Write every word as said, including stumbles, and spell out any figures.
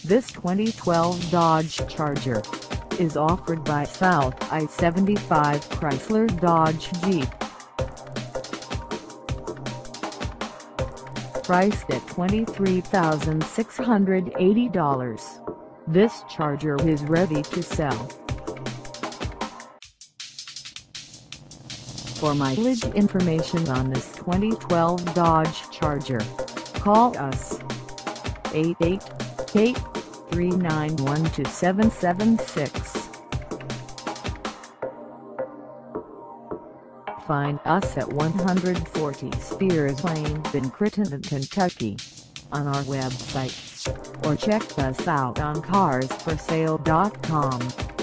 This twenty twelve Dodge Charger is offered by South I seventy-five Chrysler Dodge Jeep. Priced at twenty-three thousand six hundred eighty dollars, this Charger is ready to sell. For mileage information on this twenty twelve Dodge Charger, call us eight eight eight, three nine one, two seven seven six. Find us at one forty Spears Lane in Crittenden, Kentucky, on our website, or check us out on cars for sale dot com.